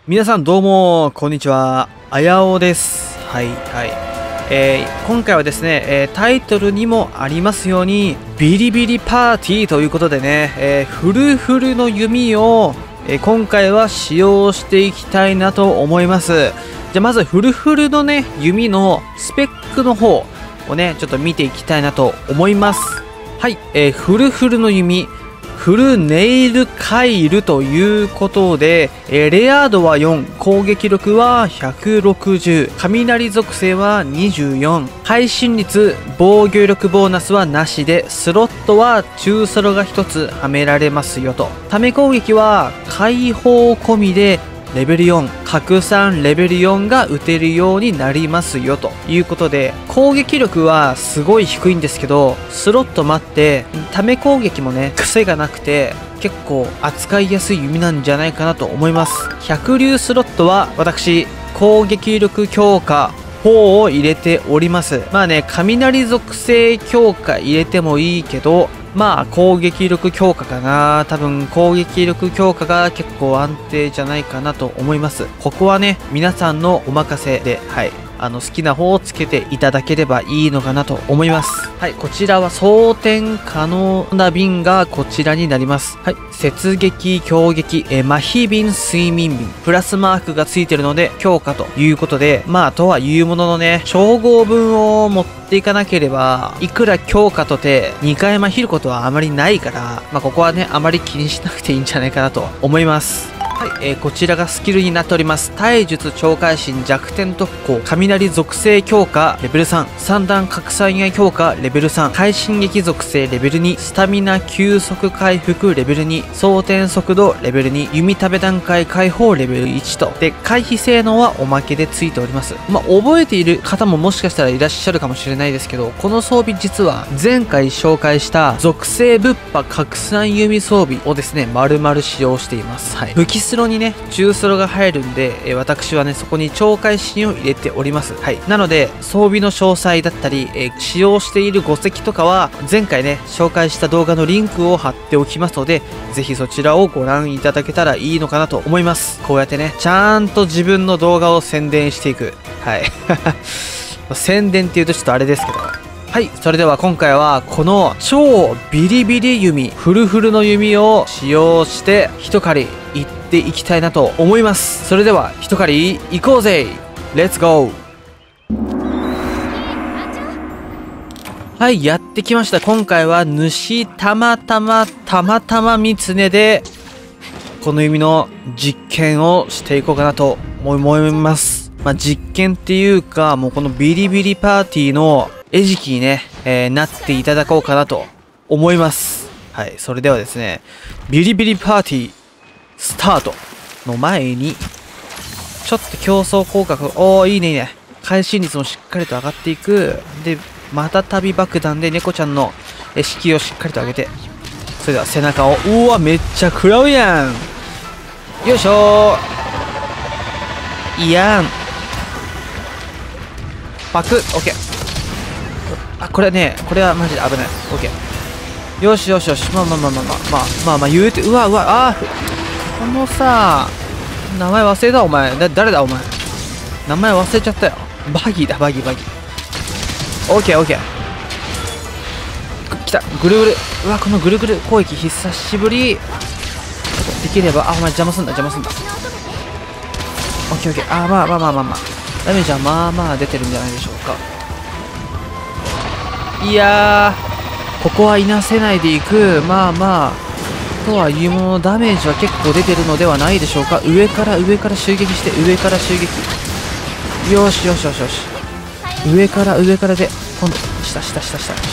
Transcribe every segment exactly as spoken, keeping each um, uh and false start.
皆さんどうも、こんにちは。あやおです。はい、はい。えー、今回はですね、えー、タイトルにもありますように、ビリビリパーティーということでね、えー、フルフルの弓を、えー、今回は使用していきたいなと思います。じゃあまずフルフルのね、弓のスペックの方をね、ちょっと見ていきたいなと思います。はい、えー、フルフルの弓。フルネイルカイルということで、えー、レア度はよん、攻撃力はひゃくろくじゅう、雷属性はにじゅうよん、会心率、防御力ボーナスはなしで、スロットは中ソロがひとつはめられますよと。ため攻撃は解放込みで、レベルよん、拡散レベルよんが打てるようになりますよということで、攻撃力はすごい低いんですけど、スロット待って、ため攻撃もね、癖がなくて、結構扱いやすい弓なんじゃないかなと思います。百竜スロットは私、攻撃力強化、よんを入れております。まあね、雷属性強化入れてもいいけど、まあ攻撃力強化かな。多分攻撃力強化が結構安定じゃないかなと思います。ここはね、皆さんのお任せで、はい。あの好きな方をつけていただければいいのかなと思います。はい、こちらは装填可能な瓶がこちらになります。はい、雪撃、強撃、え麻痺瓶、睡眠瓶、プラスマークがついてるので強化ということで、まあとはいうもののね、称号分を持っていかなければ、いくら強化とてにかい麻痺ることはあまりないから、まあここはね、あまり気にしなくていいんじゃないかなと思います。はい、えー、こちらがスキルになっております。体術超会心弱点特攻雷属性強化レベルさん、三段拡散や強化レベルさん、快進撃属性レベルに、スタミナ急速回復レベルに、装填速度レベルに、弓食べ段階解放レベルいちと。で、回避性能はおまけでついております。まあ、覚えている方ももしかしたらいらっしゃるかもしれないですけど、この装備実は前回紹介した属性ぶっ破拡散弓装備をですね、丸々使用しています。はい。武器スロにね、中ソロが入るんで、えー、私はね、そこに超会心を入れております。はい。なので、装備の詳細だったり、えー、使用している語石とかは、前回ね、紹介した動画のリンクを貼っておきますので、ぜひそちらをご覧いただけたらいいのかなと思います。こうやってね、ちゃんと自分の動画を宣伝していく。はい。宣伝って言うとちょっとあれですけど。はい。それでは今回は、この超ビリビリ弓、フルフルの弓を使用して、一狩り、いっていきたいなと思います。それでは、一狩り、行こうぜ！レッツゴー！はい、やってきました。今回は、主たまたま、たまたま三つねで、この弓の実験をしていこうかなと思います。まあ、実験っていうか、もうこのビリビリパーティーの餌食にね、えー、なっていただこうかなと思います。はい、それではですね、ビリビリパーティー、スタートの前に、ちょっと競争効果が、おー、いいねいいね。回心率もしっかりと上がっていく。で、また旅爆弾で猫ちゃんの士気をしっかりと上げて。それでは背中を、うわ、めっちゃ食らうやん。よいしょー。いやん。パク、オッケー。あ、これね、これはマジで危ない。オッケー。よしよしよし。まあまあまあまあまあ、まあまあまあ言うて、うわうわ、あー、このさ、名前忘れたお前。だ、誰だお前。名前忘れちゃったよ。バギーだ、バギー、バギー。オッケー、オッケー。来た、ぐるぐる。うわ、このぐるぐる攻撃、久しぶり。できれば、あ、お前邪魔すんだ、邪魔すんだ。オッケー、オッケー。あ、まあまあまあまあまあ。ダメージはまあまあ出てるんじゃないでしょうか。いやー、ここはいなせないでいく。まあまあ。とはいうもののダメージは結構出てるのではないでしょうか。上から上から襲撃して、上から襲撃。よしよしよしよし。上から上からで、今度、下下下下下下。よ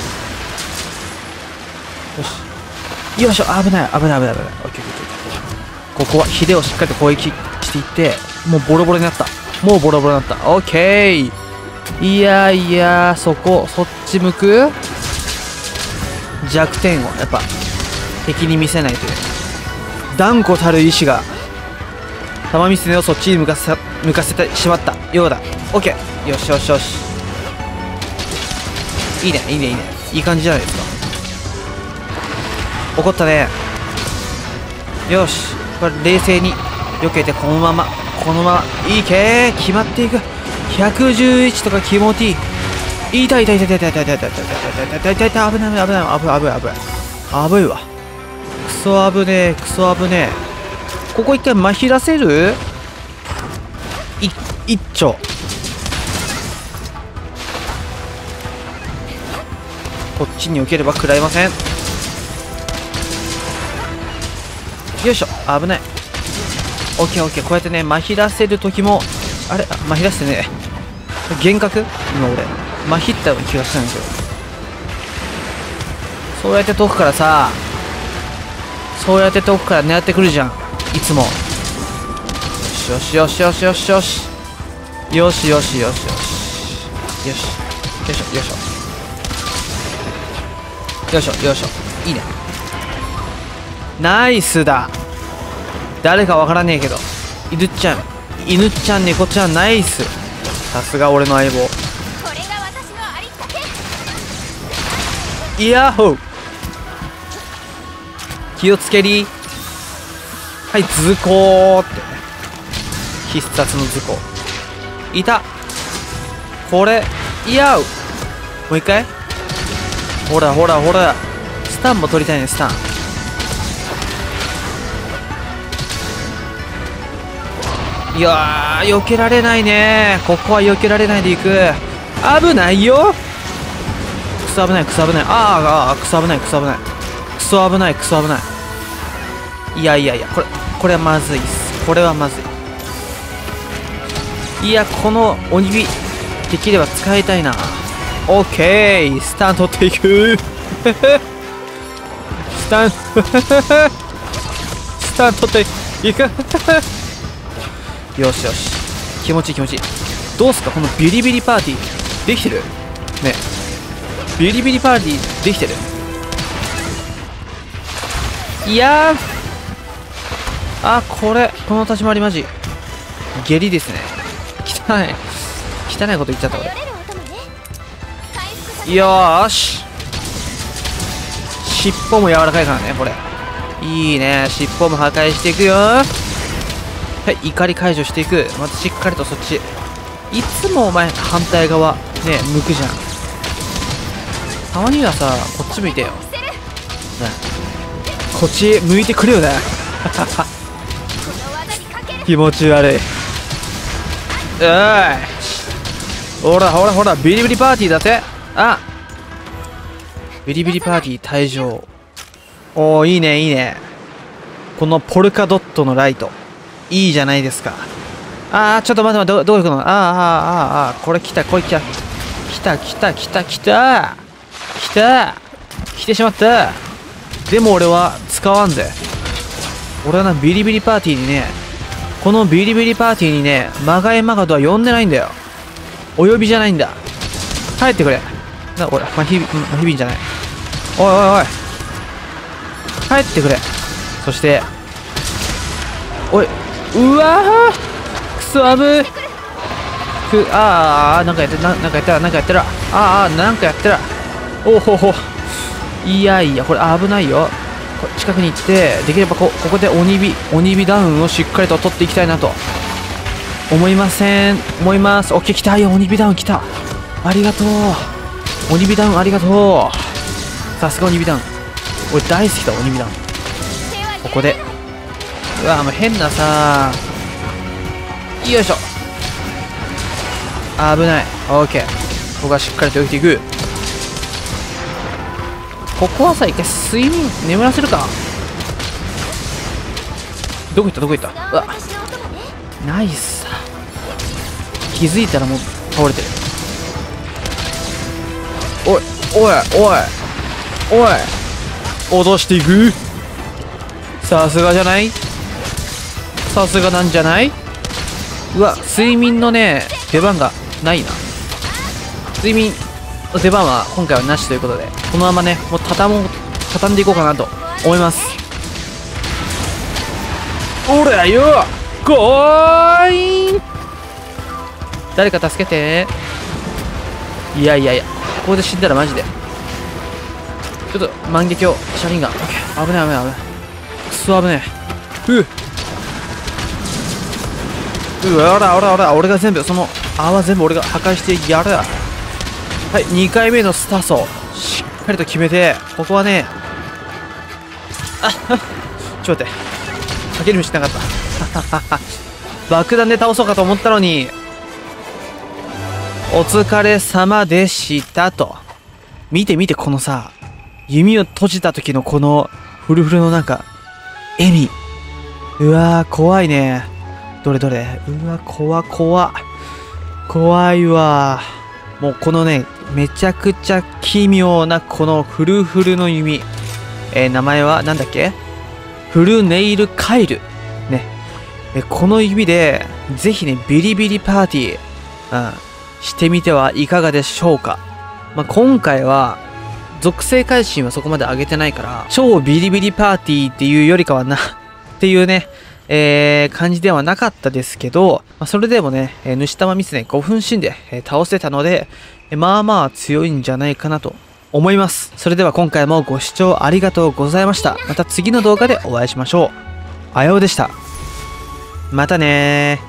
し。よいしょ、危ない、危ない、危ない、危ない。オッケー、オッケー、オッケー。ここは、ヒデをしっかりと攻撃していって、もうボロボロになった。もうボロボロになった。オッケー。いやいや、そこ、そっち向く弱点を、やっぱ、敵に見せないという断固たる意志が玉光をそっちに向かせ向かせてしまったようだ。オッケー、よしよしよし。いいねいいねいいね、いい感じじゃないですか。怒ったね。よし、これ冷静に避けて、このままこのままいけー、決まっていく。ひゃくじゅういちとか気持ちいい。痛い痛い痛い痛い痛い痛い痛い痛い痛い痛い痛い痛い痛い、危ない危ない危ない危ない危ない危ない危ないわ。クソ危ねえクソ危ねえ。ここ一回まひらせる。い一丁。こっちに受ければ食らいません。よいしょ、危ない。オッケーオッケー。こうやってね、まひらせる時も、あれ、まひらしてね、幻覚今俺まひったような気がしたんですよ。そうやって遠くからさ、そうやって遠くから狙ってくるじゃん、いつも。よしよしよしよしよしよしよしよしよしよしよしよいしょよいしょよいしょよいしょよいしょ。いいね、ナイスだ。誰かわからねえけど、犬ちゃん犬ちゃん猫ちゃんナイス。さすが俺の相棒。イヤッホー。気をつけり。はい、図工って必殺の図工いた。これいやう。もう一回。ほらほらほら、スタンも取りたいね。スタンいやー、避けられないね。ここは避けられないでいく。危ないよ。クソ危ないクソ危ない。あーあー、クソ危ないクソ危ないクソ危ないクソ危ない。いやいやいや、これこれはまずいっす。これはまずい。いや、この鬼火できれば使いたいな。オッケー、スタン取っていくスタンスタン取っていくよしよし、気持ちいい気持ちいい。どうすかこのビリビリパーティー。できてるね。ビリビリパーティーできてる。いやー、あ、これこの立ち回りマジ下痢ですね。汚い汚いこと言っちゃった俺。よーし、尻尾も柔らかいからねこれ。いいね、尻尾も破壊していくよ。はい、怒り解除していく。またしっかりとそっち。いつもお前反対側ね向くじゃん。たまにはさ、こっち向いてよ、ね、こっち向いてくれよね気持ち悪い。うーい、ほらほらほら、ビリビリパーティーだぜ。あ、ビリビリパーティー退場。おー、いいねいいね。このポルカドットのライトいいじゃないですか。あー、ちょっと待って待って、ど、どこ行くの。あーあーあーあー、これ来たこれ来た来た来た来た来た来た来てしまった。でも俺は使わんぜ。俺はな、ビリビリパーティーにね、このビリビリパーティーにね、マガエマガドは呼んでないんだよ。お呼びじゃないんだ。帰ってくれ。な、俺、まひび、まひびんじゃない。おいおいおい。帰ってくれ。そして、おい、うわー、くそ危ー。く、あー、なんかやってる、な、なんかやったら、なんかやったら、あーあー、なんかやったら。おほほ。いやいや、これ危ないよ。これ近くに行って、できればこ、ここで鬼火、鬼火ダウンをしっかりと取っていきたいなと。思いません。思います。オッケー、来たよ。鬼火ダウン来た。ありがとう。鬼火ダウンありがとう。さすが鬼火ダウン。俺大好きだ、鬼火ダウン。ここで。うわ、もう変なさー。よいしょ。危ない。オッケー。ここはしっかりと置いていく。ここはさ、一回睡眠眠らせるか。どこ行ったどこ行った。うわ、ナイス。気づいたらもう倒れてる。おいおいおいおい、脅していく。さすがじゃない、さすがなんじゃない。うわ、睡眠のね出番がないな。睡眠の出番は今回はなしということで、このままねもう畳も畳んでいこうかなと思います。おらよ、ゴーイン。誰か助けて。いやいやいや、ここで死んだらマジでちょっと万華鏡車輪が危ない危ない危ない、クソ危ねえ。ふううわ、おらおらおら、俺が全部、その泡全部俺が破壊してやる。はい、にかいめのスターソー。しっかりと決めて、ここはね、あちょっと待って。かけるしなかった。爆弾で倒そうかと思ったのに、お疲れ様でしたと。見て見て、このさ、弓を閉じた時のこの、フルフルのなんか、笑み。うわー、怖いね。どれどれ。うわ、怖怖。怖いわ。もうこのね、めちゃくちゃ奇妙なこのフルフルの弓。えー、名前はなんだっけ？フルネイルカイル。ね。え、この指で、ぜひね、ビリビリパーティー、うん、してみてはいかがでしょうか。まあ、今回は、属性改新はそこまで上げてないから、超ビリビリパーティーっていうよりかはな、っていうね、えー、感じではなかったですけど、まあ、それでもね、えー、主玉ミスね、ごふん死んで、えー、倒せたので、えー、まあまあ強いんじゃないかなと思います。それでは今回もご視聴ありがとうございました。また次の動画でお会いしましょう。あやおでした。またねー。